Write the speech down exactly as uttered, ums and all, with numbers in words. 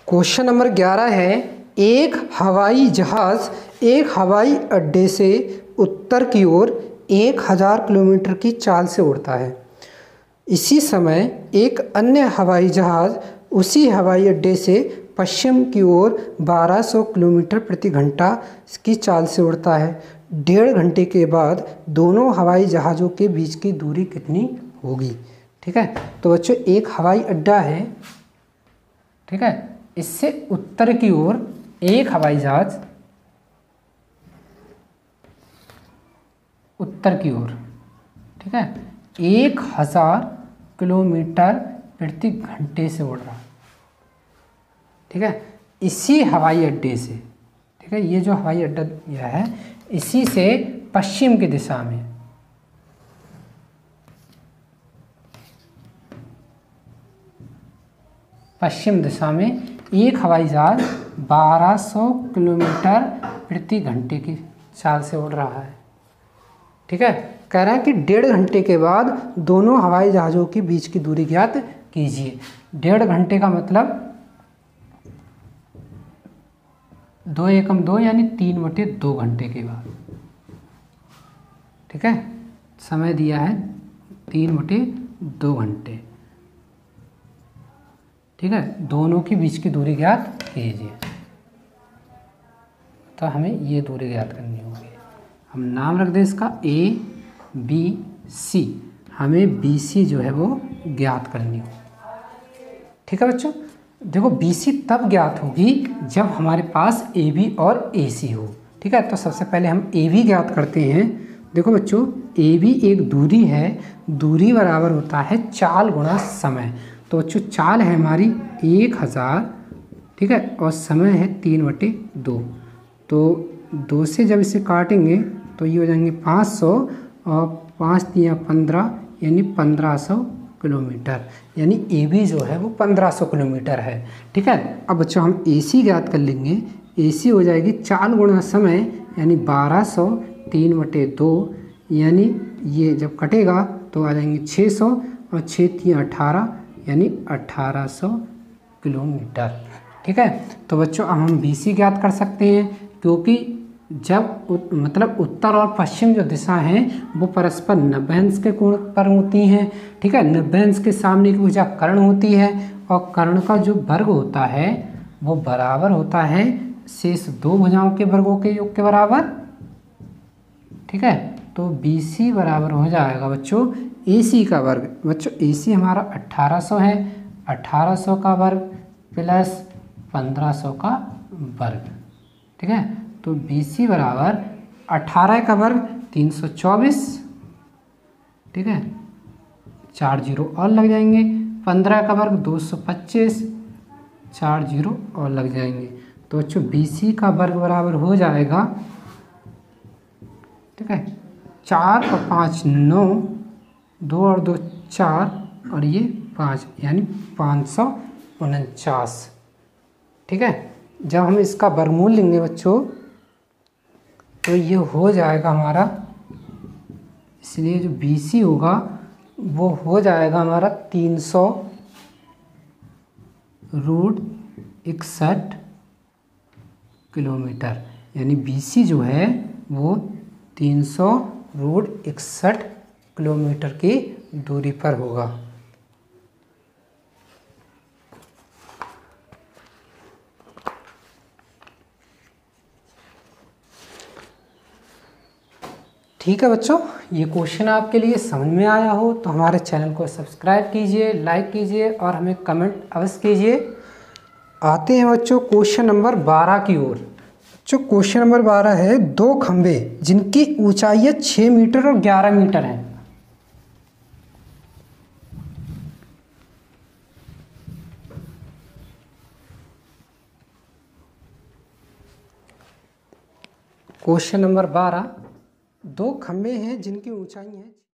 Question number ग्यारह है, एक हवाई जहाज़ एक हवाई अड्डे से उत्तर की ओर एक हज़ार किलोमीटर की चाल से उड़ता है। इसी समय एक अन्य हवाई जहाज़ उसी हवाई अड्डे से पश्चिम की ओर बारह सौ किलोमीटर प्रति घंटा की चाल से उड़ता है। डेढ़ घंटे के बाद दोनों हवाई जहाज़ों के बीच की दूरी कितनी होगी? ठीक है, तो बच्चों एक हवाई अड्डा है, ठीक है, इससे उत्तर की ओर एक हवाई जहाज उत्तर की ओर, ठीक है, एक हजार किलोमीटर प्रति घंटे से उड़ रहा, ठीक है, इसी हवाई अड्डे से, ठीक है, ये जो हवाई अड्डा यह है इसी से पश्चिम की दिशा में पश्चिम दिशा में एक हवाई जहाज बारह सौ किलोमीटर प्रति घंटे की चाल से उड़ रहा है। ठीक है, कह रहा है कि डेढ़ घंटे के बाद दोनों हवाई जहाज़ों के बीच की दूरी ज्ञात कीजिए। डेढ़ घंटे का मतलब दो एकम दो यानी तीन बटे दो घंटे के बाद, ठीक है, समय दिया है तीन बटे दो घंटे, ठीक है, दोनों के बीच की दूरी ज्ञात कीजिए। तो हमें ये दूरी ज्ञात करनी होगी। हम नाम रख दें इसका ए बी सी, हमें बी सी जो है वो ज्ञात करनी होगी। ठीक है बच्चों, देखो बी सी तब ज्ञात होगी जब हमारे पास ए बी और ए सी हो। ठीक है, तो सबसे पहले हम ए बी ज्ञात करते हैं। देखो बच्चों, ए बी एक दूरी है, दूरी बराबर होता है चाल गुणा समय। तो बच्चों चाल है हमारी एक हज़ार, ठीक है, और समय है तीन बटे दो। तो दो से जब इसे काटेंगे तो ये हो जाएंगे पाँच सौ और पाँच तिया पंद्रह यानी पंद्रह सौ किलोमीटर, यानी ए बी जो है वो पंद्रह सौ किलोमीटर है। ठीक है, अब बच्चों हम ए सी ज्ञात कर लेंगे। ए सी हो जाएगी चाल गुणा समय यानी बारह सौ तीन बटे दो, यानी ये जब कटेगा तो आ जाएंगे छः सौ और छः तिया अठारह यानी अठारह सौ किलोमीटर। ठीक है, तो बच्चों अब हम बी सी ज्ञात कर सकते हैं, क्योंकि जब उत, मतलब उत्तर और पश्चिम जो दिशा हैं वो परस्पर नब्बे अंश के कोण पर होती हैं। ठीक है, नब्बे अंश के सामने की भुजा कर्ण होती है और कर्ण का जो वर्ग होता है वो बराबर होता है शेष दो भुजाओं के वर्गों के योग के बराबर। ठीक है, तो बी सी बराबर हो जाएगा बच्चों ए सी का वर्ग। बच्चों ए सी हमारा अट्ठारह सौ है, अट्ठारह सौ का वर्ग प्लस पंद्रह सौ का वर्ग। ठीक है, तो बी सी बराबर अठारह का वर्ग तीन सौ चौबीस, ठीक है, चार जीरो और लग जाएंगे, पंद्रह का वर्ग दो सौ पच्चीस, चार जीरो और लग जाएंगे। तो बच्चों बी सी का वर्ग बराबर हो जाएगा, ठीक है, चार और पाँच नौ, दो और दो चार और ये पाँच यानी पाँच सौ उनचास। ठीक है, जब हम इसका वर्गमूल लेंगे बच्चों तो ये हो जाएगा हमारा, इसलिए जो बी सी होगा वो हो जाएगा हमारा तीन सौ रूट इकसठ किलोमीटर, यानी बी सी जो है वो तीन सौ रूट इकसठ किलोमीटर की दूरी पर होगा। ठीक है बच्चों, ये क्वेश्चन आपके लिए समझ में आया हो तो हमारे चैनल को सब्सक्राइब कीजिए, लाइक कीजिए और हमें कमेंट अवश्य कीजिए। आते हैं बच्चों क्वेश्चन नंबर बारह की ओर। बच्चों क्वेश्चन नंबर बारह है, दो खंभे जिनकी ऊंचाई छः मीटर और ग्यारह मीटर है। क्वेश्चन नंबर बारह, दो खंभे हैं जिनकी ऊंचाई है